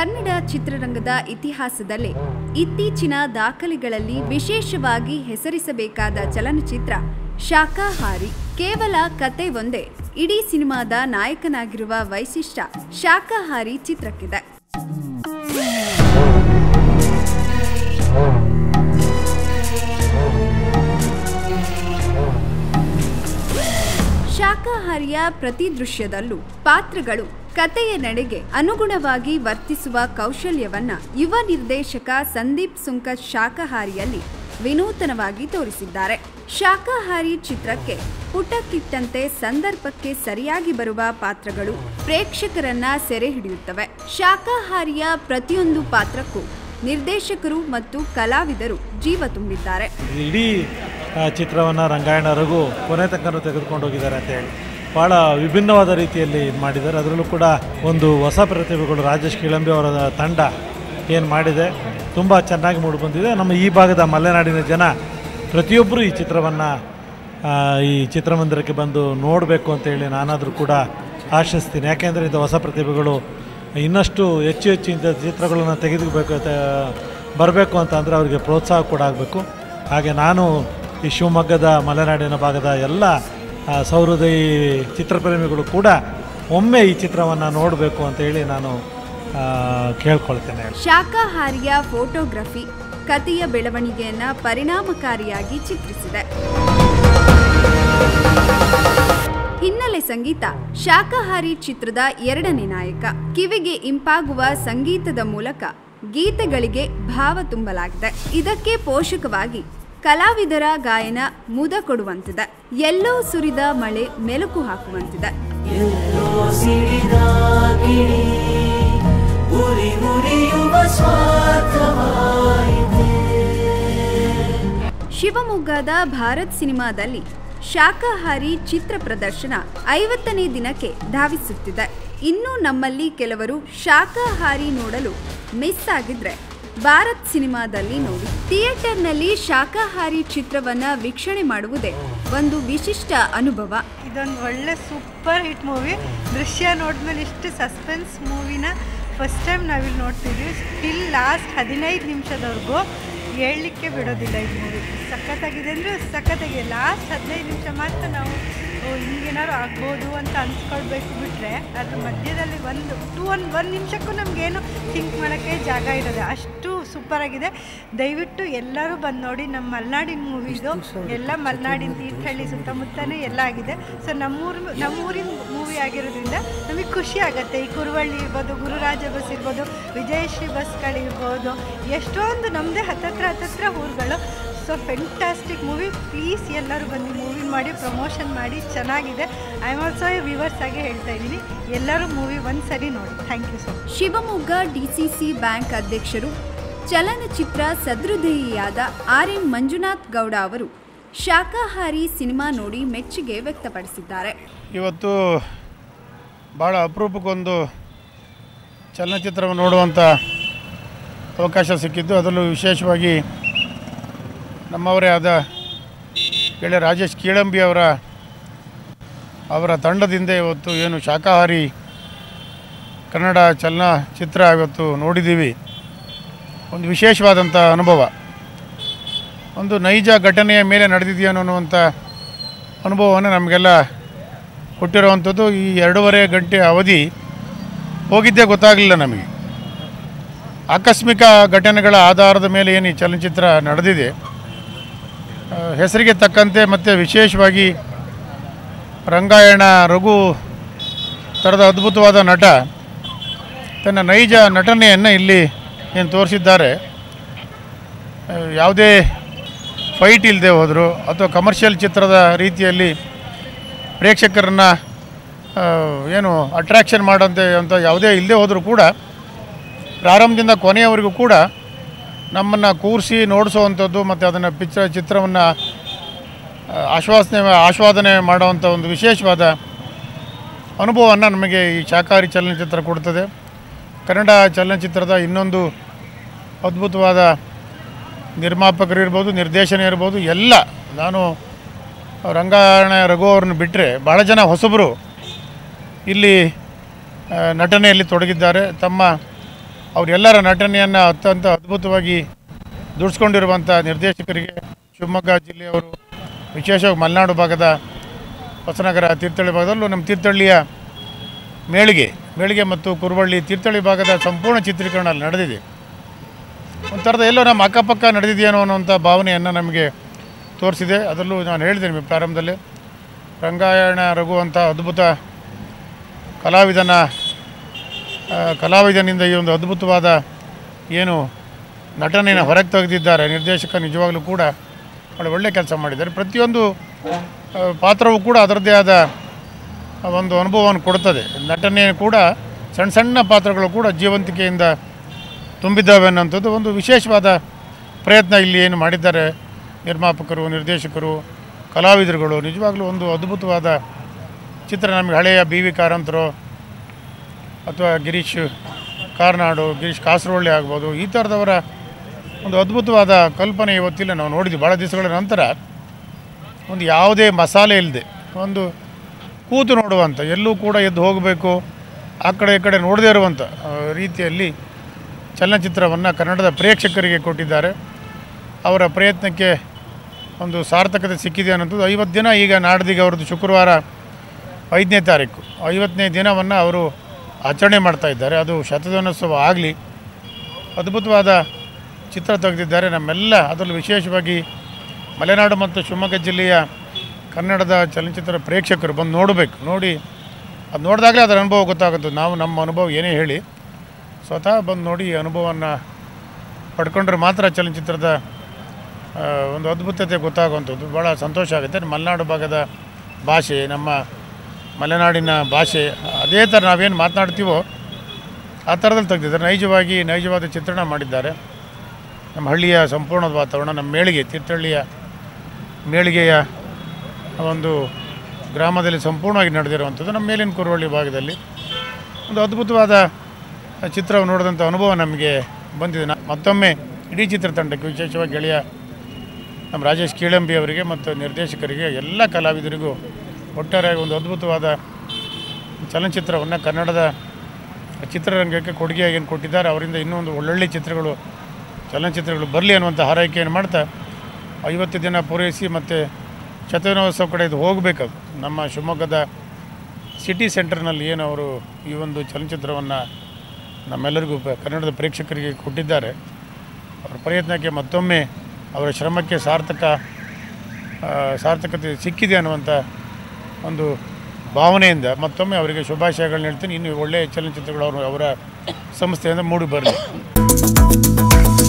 ಕನ್ನಡ ಚಿತ್ರರಂಗದ ಇತಿಹಾಸದಲ್ಲೇ ಇತ್ತೀಚಿನ ದಾಖಲೆಗಳಲ್ಲಿ ವಿಶೇಷವಾಗಿ ಹೆಸರಿಸಬೇಕಾದ ಚಲನಚಿತ್ರ ಶಾಕಾಹಾರಿ. ಕೇವಲ ಕತೆ ಒಂದೇ ಇಡೀ ಸಿನಿಮಾದ ನಾಯಕನಾಗಿರುವ ವೈಶಿಷ್ಟ್ಯ ಶಾಕಾಹಾರಿ ಚಿತ್ರಕ್ಕಿದೆ. ಶಾಕಾಹಾರಿಯ ಪ್ರತಿ ದೃಶ್ಯದಲ್ಲೂ ಪಾತ್ರಗಳು ಕತೆಯ ನಡೆಗೆ ಅನುಗುಣವಾಗಿ ವರ್ತಿಸುವ ಕೌಶಲ್ಯವನ್ನ ಯುವ ನಿರ್ದೇಶಕ ಸಂದೀಪ್ ಸುಂಕತ್ ಶಾಕಾಹಾರಿಯಲ್ಲಿ ವಿನೂತನವಾಗಿ ತೋರಿಸಿದ್ದಾರೆ. ಶಾಕಾಹಾರಿ ಚಿತ್ರಕ್ಕೆ ಪುಟಕ್ಕಿಟ್ಟಂತೆ ಸಂದರ್ಭಕ್ಕೆ ಸರಿಯಾಗಿ ಬರುವ ಪಾತ್ರಗಳು ಪ್ರೇಕ್ಷಕರನ್ನ ಸೆರೆ ಹಿಡಿಯುತ್ತವೆ. ಶಾಕಾಹಾರಿಯ ಪ್ರತಿಯೊಂದು ಪಾತ್ರಕ್ಕೂ ನಿರ್ದೇಶಕರು ಮತ್ತು ಕಲಾವಿದರು ಜೀವ ತುಂಬಿದ್ದಾರೆ. ಇಡೀ ಚಿತ್ರವನ್ನು ರಂಗಾಯಣ ರಘು ಕೊನೆ ತನಕ ತೆಗೆದುಕೊಂಡು ಹೋಗಿದ್ದಾರೆ ಅಂತ ಹೇಳಿ ಭಾಳ ವಿಭಿನ್ನವಾದ ರೀತಿಯಲ್ಲಿ ಮಾಡಿದ್ದಾರೆ. ಅದರಲ್ಲೂ ಕೂಡ ಒಂದು ಹೊಸ ಪ್ರತಿಭೆಗಳು ರಾಜೇಶ್ ಕಿಳಂಬಿ ಅವರ ತಂಡ ಏನು ಮಾಡಿದೆ ತುಂಬ ಚೆನ್ನಾಗಿ ಮೂಡಿಬಂದಿದೆ. ನಮ್ಮ ಈ ಭಾಗದ ಮಲೆನಾಡಿನ ಜನ ಪ್ರತಿಯೊಬ್ಬರು ಈ ಚಿತ್ರವನ್ನು ಈ ಚಿತ್ರಮಂದಿರಕ್ಕೆ ಬಂದು ನೋಡಬೇಕು ಅಂತೇಳಿ ನಾನಾದರೂ ಕೂಡ ಆಶಿಸ್ತೀನಿ. ಯಾಕೆಂದರೆ ಇಂಥ ಹೊಸ ಪ್ರತಿಭೆಗಳು ಇನ್ನಷ್ಟು ಹೆಚ್ಚು ಇಂಥ ಚಿತ್ರಗಳನ್ನು ತೆಗೆದುಬೇಕು ಬರಬೇಕು ಅಂತಂದರೆ ಅವರಿಗೆ ಪ್ರೋತ್ಸಾಹ ಕೂಡ ಆಗಬೇಕು. ಹಾಗೆ ನಾನು ಈ ಶಿವಮೊಗ್ಗದ ಮಲೆನಾಡಿನ ಭಾಗದ ಎಲ್ಲ ಸಹೃದಯಿ ಚಿತ್ರಪ್ರೇಮಿಗಳು ಕೂಡ ಒಮ್ಮೆ ಈ ಚಿತ್ರವನ್ನು ನೋಡಬೇಕು ಅಂತೇಳಿ ನಾನು ಕೇಳ್ಕೊಳ್ತೇನೆ. ಶಾಕಾಹಾರಿಯ ಫೋಟೋಗ್ರಫಿ ಕಥೆಯ ಬೆಳವಣಿಗೆಯನ್ನು ಪರಿಣಾಮಕಾರಿಯಾಗಿ ಚಿತ್ರಿಸಿದೆ. ಹಿನ್ನೆಲೆ ಸಂಗೀತ ಶಾಕಾಹಾರಿ ಚಿತ್ರದ ಎರಡನೇ ನಾಯಕ. ಕಿವಿಗೆ ಇಂಪಾಗುವ ಸಂಗೀತದ ಮೂಲಕ ಗೀತೆಗಳಿಗೆ ಭಾವ ತುಂಬಲಾಗಿದೆ. ಇದಕ್ಕೆ ಪೋಷಕವಾಗಿ ಕಲಾವಿದರ ಗಾಯನ ಮುದ ಕೊಡುವಂತಿದೆ. ಎಲ್ಲೋ ಸುರಿದ ಮಳೆ ಮೆಲುಕು ಹಾಕುವಂತಿದೆ. ಶಿವಮೊಗ್ಗದ ಭಾರತ್ ಸಿನಿಮಾದಲ್ಲಿ ಶಾಕಾಹಾರಿ ಚಿತ್ರ ಪ್ರದರ್ಶನ 50ನೇ ದಿನಕ್ಕೆ ಧಾವಿಸುತ್ತಿದೆ. ಇನ್ನು ನಮ್ಮಲ್ಲಿ ಕೆಲವರು ಶಾಕಾಹಾರಿ ನೋಡಲು ಮಿಸ್ ಆಗಿದ್ರೆ ಭಾರತ್ ಸಿನಿಮಾದಲ್ಲಿ ನೋಡಿ. ಥಿಯೇಟರ್ನಲ್ಲಿ ಶಾಕಾಹಾರಿ ಚಿತ್ರವನ್ನ ವೀಕ್ಷಣೆ ಮಾಡುವುದೇ ಒಂದು ವಿಶಿಷ್ಟ ಅನುಭವ. ಇದೊಂದು ಒಳ್ಳೆ ಸೂಪರ್ ಹಿಟ್ ಮೂವಿ. ದೃಶ್ಯ ನೋಡಿದ್ಮೇಲೆ ಇಷ್ಟು ಸಸ್ಪೆನ್ಸ್ ಮೂವಿನ ಫಸ್ಟ್ ಟೈಮ್ ನಾವಿಲ್ಲಿ ನೋಡ್ತಿದ್ವಿ. ಸ್ಟಿಲ್ ಲಾಸ್ಟ್ 15 ನಿಮಿಷದವರೆಗೂ ಹೇಳಲಿಕ್ಕೆ ಬಿಡೋದಿಲ್ಲ. ಈ ಮೂವಿ ಸಖತ್ತಾಗಿದೆ ಅಂದರೆ ಸಖತ್ತಾಗಿದೆ. ಲಾಸ್ಟ್ 15 ನಿಮಿಷ ಮಾತ್ರ ನಾವು ಹಿಂಗೇನಾದ್ರು ಆಗ್ಬೋದು ಅಂತ ಅನ್ಸ್ಕೊಳ್ಬೇಕು ಬಿಟ್ಟರೆ ಅದ್ರ ಮಧ್ಯದಲ್ಲಿ ಒಂದು ನಿಮಿಷಕ್ಕೂ ನಮಗೇನು ಥಿಂಕ್ ಮಾಡೋಕ್ಕೆ ಜಾಗ ಇರೋದೆ. ಅಷ್ಟು ಸೂಪರಾಗಿದೆ. ದಯವಿಟ್ಟು ಎಲ್ಲರೂ ಬಂದು ನೋಡಿ. ನಮ್ಮ ಮಲೆನಾಡಿನ ಮೂವಿದು ಎಲ್ಲ ಮಲೆನಾಡಿನ ತೀರ್ಥಹಳ್ಳಿ ಸುತ್ತಮುತ್ತನೇ ಎಲ್ಲ ಆಗಿದೆ. ಸೊ ನಮ್ಮೂರಿನ ಮೂವಿ ಆಗಿರೋದ್ರಿಂದ ನಮಗೆ ಖುಷಿ ಆಗುತ್ತೆ. ಈ ಕುರುವಳ್ಳಿ ಇರ್ಬೋದು, ಗುರುರಾಜ ಬಸ್ ಇರ್ಬೋದು, ವಿಜಯಶ್ರೀ ಬಸ್ಗಳಿರ್ಬೋದು, ಎಷ್ಟೊಂದು ನಮ್ಮದೇ ಹತ್ತತ್ರ ಊರುಗಳು. So fantastic movie. ಪ್ಲೀಸ್ ಎಲ್ಲರೂ ಬಂದು ಮೂವಿ ಮಾಡಿ ಪ್ರಮೋಷನ್ ಮಾಡಿ. ಚೆನ್ನಾಗಿದೆ. ಐ ಆಮ್ ಆಲ್ಸೋ ವ್ಯೂವರ್ಸ್ ಆಗಿ ಹೇಳ್ತಾ ಇದ್ದೀನಿ, ಎಲ್ಲರೂ ಮೂವಿ ಒಂದ್ಸರಿ ನೋಡಿ. Thank you so much. Shivamogga DCC bank ಅಧ್ಯಕ್ಷರು ಚಲನಚಿತ್ರ ಸಹೃದಯಿಯಾದ RM ಮಂಜುನಾಥ್ ಗೌಡ ಅವರು ಶಾಕಾಹಾರಿ ಸಿನಿಮಾ ನೋಡಿ ಮೆಚ್ಚುಗೆ ವ್ಯಕ್ತಪಡಿಸಿದ್ದಾರೆ. ಇವತ್ತು ಭಾಳ ಅಪರೂಪಕ್ಕೊಂದು ಚಲನಚಿತ್ರವನ್ನು ನೋಡುವಂಥ ಅವಕಾಶ ಸಿಕ್ಕಿದ್ದು. ಅದರಲ್ಲೂ ವಿಶೇಷವಾಗಿ ನಮ್ಮವರೇ ಆದ ಗೆಳೆಯ ರಾಜೇಶ್ ಕಿಳಂಬಿ ಅವರ ತಂಡದಿಂದ ಇವತ್ತು ಏನು ಶಾಕಾಹಾರಿ ಕನ್ನಡ ಚಲನಚಿತ್ರ ಇವತ್ತು ನೋಡಿದ್ದೀವಿ. ಒಂದು ವಿಶೇಷವಾದಂಥ ಅನುಭವ. ಒಂದು ನೈಜ ಘಟನೆಯ ಮೇಲೆ ನಡೆದಿದೆಯೋ ಅನ್ನುವಂಥ ಅನುಭವವನ್ನು ನಮಗೆಲ್ಲ ಕೊಟ್ಟಿರುವಂಥದ್ದು. ಈ 2.5 ಗಂಟೆ ಅವಧಿ ಹೋಗಿದ್ದೇ ಗೊತ್ತಾಗಲಿಲ್ಲ ನಮಗೆ. ಆಕಸ್ಮಿಕ ಘಟನೆಗಳ ಆಧಾರದ ಮೇಲೆ ಏನು ಈ ಚಲನಚಿತ್ರ ನಡೆದಿದೆ, ಹೆಸರಿಗೆ ತಕ್ಕಂತೆ ಮತ್ತು ವಿಶೇಷವಾಗಿ ರಂಗಾಯಣ ರಘು ಥರದ ಅದ್ಭುತವಾದ ನಟ ತನ್ನ ನೈಜ ನಟನೆಯನ್ನು ಇಲ್ಲಿ ಏನು ತೋರಿಸಿದ್ದಾರೆ. ಯಾವುದೇ ಫೈಟ್ ಇಲ್ಲದೆ ಹೋದರೂ ಅಥವಾ ಕಮರ್ಷಿಯಲ್ ಚಿತ್ರದ ರೀತಿಯಲ್ಲಿ ಪ್ರೇಕ್ಷಕರನ್ನು ಏನು ಅಟ್ರ್ಯಾಕ್ಷನ್ ಮಾಡೋಂತೆ ಅಂತ ಯಾವುದೇ ಇಲ್ಲದೆ ಹೋದರೂ ಕೂಡ ಪ್ರಾರಂಭದಿಂದ ಕೊನೆಯವರೆಗೂ ಕೂಡ ನಮ್ಮನ್ನು ಕೂರಿಸಿ ನೋಡಿಸೋವಂಥದ್ದು ಮತ್ತು ಅದನ್ನು ಚಿತ್ರವನ್ನು ಆಸ್ವಾದನೆ ಮಾಡುವಂಥ ಒಂದು ವಿಶೇಷವಾದ ಅನುಭವವನ್ನು ನಮಗೆ ಈ ಶಾಕಾಹಾರಿ ಚಲನಚಿತ್ರ ಕೊಡ್ತದೆ. ಕನ್ನಡ ಚಲನಚಿತ್ರದ ಇನ್ನೊಂದು ಅದ್ಭುತವಾದ ನಿರ್ಮಾಪಕರಿರ್ಬೋದು, ನಿರ್ದೇಶನ ಇರ್ಬೋದು, ಎಲ್ಲ ನಾನು ರಂಗಾಯಣ ರಘು ಅವ್ರನ್ನ ಬಿಟ್ಟರೆ ಭಾಳ ಜನ ಹೊಸಬರು ಇಲ್ಲಿ ನಟನೆಯಲ್ಲಿ ತೊಡಗಿದ್ದಾರೆ. ತಮ್ಮ ಅವರೆಲ್ಲರ ನಟನೆಯನ್ನು ಅತ್ಯಂತ ಅದ್ಭುತವಾಗಿ ದುಡಿಸ್ಕೊಂಡಿರುವಂಥ ನಿರ್ದೇಶಕರಿಗೆ ಶಿವಮೊಗ್ಗ ಜಿಲ್ಲೆಯವರು, ವಿಶೇಷವಾಗಿ ಮಲೆನಾಡು ಭಾಗದ ಹೊಸನಗರ ತೀರ್ಥಹಳ್ಳಿ ಭಾಗದಲ್ಲೂ ನಮ್ಮ ತೀರ್ಥಹಳ್ಳಿಯ ಮೇಳಿಗೆ ಮತ್ತು ಕುರುವಳ್ಳಿ ತೀರ್ಥಹಳ್ಳಿ ಭಾಗದ ಸಂಪೂರ್ಣ ಚಿತ್ರೀಕರಣ ಅಲ್ಲಿ ನಡೆದಿದೆ. ಒಂಥರದ ಎಲ್ಲೋ ನಮ್ಮ ಅಕ್ಕಪಕ್ಕ ನಡೆದಿದೆಯೇನೋ ಅನ್ನೋಂಥ ಭಾವನೆಯನ್ನು ನಮಗೆ ತೋರಿಸಿದೆ. ಅದರಲ್ಲೂ ನಾನು ಹೇಳಿದೆ ನಿಮಗೆ ಪ್ರಾರಂಭದಲ್ಲಿ, ರಂಗಾಯಣ ರಘು ಅಂತ ಅದ್ಭುತ ಕಲಾವಿದನಿಂದ ಈ ಒಂದು ಅದ್ಭುತವಾದ ಏನು ನಟನೆಯನ್ನು ಹೊರಗೆ ತೆಗೆದಿದ್ದಾರೆ ನಿರ್ದೇಶಕ. ನಿಜವಾಗಲೂ ಕೂಡ ಒಳ್ಳೆಯ ಕೆಲಸ ಮಾಡಿದ್ದಾರೆ. ಪ್ರತಿಯೊಂದು ಪಾತ್ರವೂ ಕೂಡ ಅದರದ್ದೇ ಆದ ಒಂದು ಅನುಭವವನ್ನು ಕೊಡ್ತದೆ. ನಟನೆ ಕೂಡ ಸಣ್ಣ ಸಣ್ಣ ಪಾತ್ರಗಳು ಕೂಡ ಜೀವಂತಿಕೆಯಿಂದ ತುಂಬಿದ್ದಾವೆ ಅನ್ನೋಂಥದ್ದು ಒಂದು ವಿಶೇಷವಾದ ಪ್ರಯತ್ನ ಇಲ್ಲಿ ಏನು ಮಾಡಿದ್ದಾರೆ ನಿರ್ಮಾಪಕರು, ನಿರ್ದೇಶಕರು, ಕಲಾವಿದರುಗಳು. ನಿಜವಾಗ್ಲೂ ಒಂದು ಅದ್ಭುತವಾದ ಚಿತ್ರ. ನಮಗೆ ಹಳೆಯ ಬಿ ವಿ ಕಾರಂತರು ಅಥವಾ ಗಿರೀಶ್ ಕಾರ್ನಾಡು, ಗಿರೀಶ್ ಕಾಸರವಳ್ಳಿ ಆಗ್ಬೋದು, ಈ ಥರದವರ ಒಂದು ಅದ್ಭುತವಾದ ಕಲ್ಪನೆ ಇವತ್ತಿಲ್ಲ ನಾವು ನೋಡಿದ್ವಿ. ಭಾಳ ದಿವಸಗಳ ನಂತರ ಒಂದು ಯಾವುದೇ ಮಸಾಲೆ ಇಲ್ಲದೆ ಒಂದು ಕೂತು ನೋಡುವಂಥ, ಎಲ್ಲೂ ಕೂಡ ಎದ್ದು ಹೋಗಬೇಕು, ಆ ಕಡೆ ಈ ಕಡೆ ನೋಡದೇ ಇರುವಂಥ ರೀತಿಯಲ್ಲಿ ಚಲನಚಿತ್ರವನ್ನು ಕನ್ನಡದ ಪ್ರೇಕ್ಷಕರಿಗೆ ಕೊಟ್ಟಿದ್ದಾರೆ. ಅವರ ಪ್ರಯತ್ನಕ್ಕೆ ಒಂದು ಸಾರ್ಥಕತೆ ಸಿಕ್ಕಿದೆ ಅನ್ನೋಂಥದ್ದು. 50 ದಿನ ಈಗ ನಾಡ್ದಿಗೆ ಅವ್ರದ್ದು ಶುಕ್ರವಾರ 5ನೇ ತಾರೀಕು 50ನೇ ದಿನವನ್ನು ಅವರು ಆಚರಣೆ ಮಾಡ್ತಾ ಇದ್ದಾರೆ. ಅದು ಶತದಿನೋತ್ಸವ ಆಗಲಿ. ಅದ್ಭುತವಾದ ಚಿತ್ರ ತೆಗೆದಿದ್ದಾರೆ. ನಮ್ಮೆಲ್ಲ ಅದರಲ್ಲೂ ವಿಶೇಷವಾಗಿ ಮಲೆನಾಡು ಮತ್ತು ಶಿವಮೊಗ್ಗ ಜಿಲ್ಲೆಯ ಕನ್ನಡದ ಚಲನಚಿತ್ರ ಪ್ರೇಕ್ಷಕರು ಬಂದು ನೋಡಬೇಕು. ನೋಡಿ ಅದು ನೋಡಿದಾಗಲೇ ಅದರ ಅನುಭವ ಗೊತ್ತಾಗುತ್ತೆ. ನಾವು ನಮ್ಮ ಅನುಭವ ಏನೇ ಹೇಳಿ ಸ್ವತಃ ಬಂದು ನೋಡಿ ಈ ಅನುಭವವನ್ನು ಪಡ್ಕೊಂಡ್ರೆ ಮಾತ್ರ ಚಲನಚಿತ್ರದ ಒಂದು ಅದ್ಭುತತೆ ಗೊತ್ತಾಗುವಂಥದ್ದು. ಭಾಳ ಸಂತೋಷ ಆಗುತ್ತೆ. ಮಲೆನಾಡು ಭಾಗದ ಭಾಷೆ, ನಮ್ಮ ಮಲೆನಾಡಿನ ಭಾಷೆ ಅದೇ ಥರ ನಾವೇನು ಮಾತನಾಡ್ತೀವೋ ಆ ಥರದಲ್ಲಿ ತೆಗೆದಿದ್ದಾರೆ. ನೈಜವಾದ ಚಿತ್ರಣ ಮಾಡಿದ್ದಾರೆ. ನಮ್ಮ ಹಳ್ಳಿಯ ಸಂಪೂರ್ಣದ ವಾತಾವರಣ, ನಮ್ಮ ತೀರ್ಥಹಳ್ಳಿಯ ಮೇಳಿಗೆಯ ಒಂದು ಗ್ರಾಮದಲ್ಲಿ ಸಂಪೂರ್ಣವಾಗಿ ನಡೆದಿರುವಂಥದ್ದು. ನಮ್ಮ ಮೇಲಿನ ಕುರುವಳ್ಳಿ ಭಾಗದಲ್ಲಿ ಒಂದು ಅದ್ಭುತವಾದ ಚಿತ್ರವನ್ನು ನೋಡಿದಂಥ ಅನುಭವ ನಮಗೆ ಬಂದಿದೆ. ಮತ್ತೊಮ್ಮೆ ಇಡೀ ಚಿತ್ರತಂಡಕ್ಕೆ, ವಿಶೇಷವಾಗಿ ಗೆಳೆಯ ನಮ್ಮ ರಾಜೇಶ್ ಕೀಳಂಬಿ ಅವರಿಗೆ ಮತ್ತು ನಿರ್ದೇಶಕರಿಗೆ, ಎಲ್ಲ ಕಲಾವಿದರಿಗೂ ಒಟ್ಟಾರೆಯಾಗಿ ಒಂದು ಅದ್ಭುತವಾದ ಚಲನಚಿತ್ರವನ್ನು ಕನ್ನಡದ ಚಿತ್ರರಂಗಕ್ಕೆ ಕೊಡುಗೆಯಾಗಿ ಏನು ಕೊಟ್ಟಿದ್ದಾರೆ, ಅವರಿಂದ ಇನ್ನೂ ಒಂದು ಒಳ್ಳೊಳ್ಳೆ ಚಲನಚಿತ್ರಗಳು ಬರಲಿ ಅನ್ನುವಂಥ ಹಾರೈಕೆಯನ್ನು ಮಾಡ್ತಾ 50 ದಿನ ಪೂರೈಸಿ ಮತ್ತು ಶತದಿನೋತ್ಸವ ಕಡೆ ಇದು ಹೋಗಬೇಕದು. ನಮ್ಮ ಶಿವಮೊಗ್ಗದ ಸಿಟಿ ಸೆಂಟರ್ನಲ್ಲಿ ಏನು ಅವರು ಈ ಒಂದು ಚಲನಚಿತ್ರವನ್ನು ನಮ್ಮೆಲ್ಲರಿಗೂ ಕನ್ನಡದ ಪ್ರೇಕ್ಷಕರಿಗೆ ಕೊಟ್ಟಿದ್ದಾರೆ, ಅವರ ಪ್ರಯತ್ನಕ್ಕೆ ಮತ್ತೊಮ್ಮೆ ಅವರ ಶ್ರಮಕ್ಕೆ ಸಾರ್ಥಕತೆ ಸಿಕ್ಕಿದೆ ಅನ್ನುವಂಥ ಒಂದು ಭಾವನೆಯಿಂದ ಮತ್ತೊಮ್ಮೆ ಅವರಿಗೆ ಶುಭಾಶಯಗಳನ್ನ ಹೇಳ್ತೀನಿ. ಇನ್ನು ಒಳ್ಳೆಯ ಚಲನಚಿತ್ರಗಳು ಅವರ ಸಂಸ್ಥೆಯಿಂದ ಮೂಡಿ ಬರಲಿ.